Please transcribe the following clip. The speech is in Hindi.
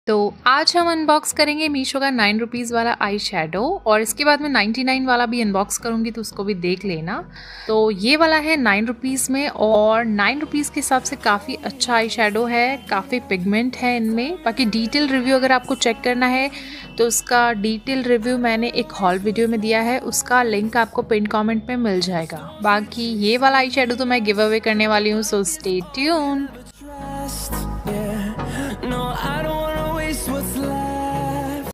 तो आज हम अनबॉक्स करेंगे मीशो का 9 रुपीज़ वाला आई शेडो और इसके बाद मैं 99 वाला भी अनबॉक्स करूँगी तो उसको भी देख लेना। तो ये वाला है 9 रुपीज़ में और 9 रुपीज़ के हिसाब से काफ़ी अच्छा आई शेडो है, काफ़ी पिगमेंट है इनमें। बाकी डिटेल रिव्यू अगर आपको चेक करना है तो उसका डिटेल रिव्यू मैंने एक हॉल वीडियो में दिया है, उसका लिंक आपको पिन कॉमेंट में मिल जाएगा। बाकी ये वाला आई शेडो तो मैं गिव अवे करने वाली हूँ, सो स्टे ट्यून्ड।